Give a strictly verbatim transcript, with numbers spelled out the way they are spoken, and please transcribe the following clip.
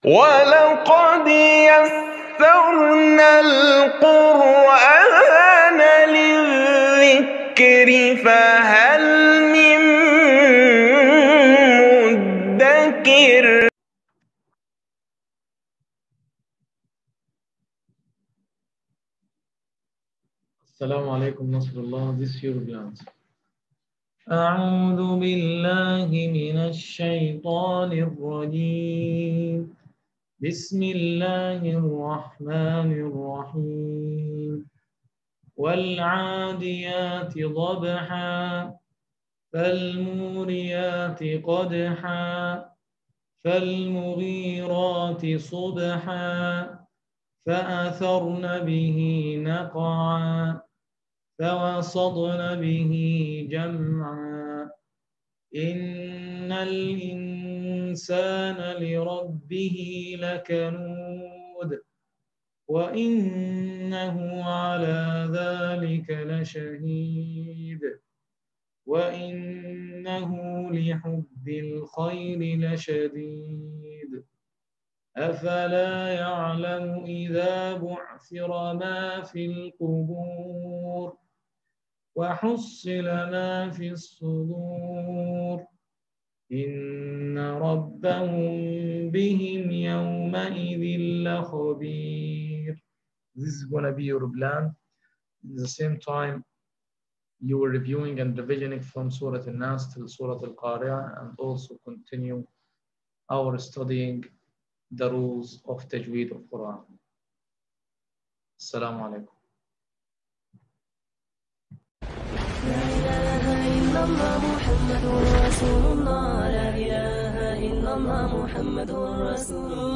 وَلَقَدْ يَسَّرْنَا الْقُرْآنَ لِلذِّكْرِ فَهَلْ مِن مُّدَّكِرٍ. السلام عليكم نصر الله. This is your glance. أعوذ بالله من الشيطان الرجيم. بسم الله الرحمن الرحيم. والعاديات ضبحا فالموريات قدحا فالمغيرات صبحا فأثرن به نقعا فوسطن به جمعا إن الإنسان لربه لكنود وإنه على ذلك لشهيد وإنه لحب الخير لشديد أفلا يعلم إذا بعثر ما في القبور وحصل ما في الصدور إن ربهم بهم يومئذ لخبير. This is going to be your plan. At the same time, you are reviewing and revisioning from Surah Al-Nas till Surah Al-Qari'ah, and also continue our studying the rules of Tajweed of Quran. Assalamu alaikum. لا إله إلا الله محمد رسول الله. لا إله إلا الله محمد رسول الله.